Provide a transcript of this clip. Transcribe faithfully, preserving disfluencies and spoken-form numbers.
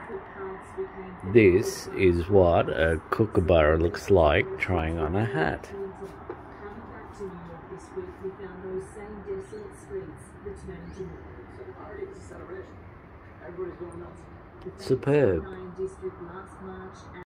This is what a kookaburra looks like trying on a hat. Superb.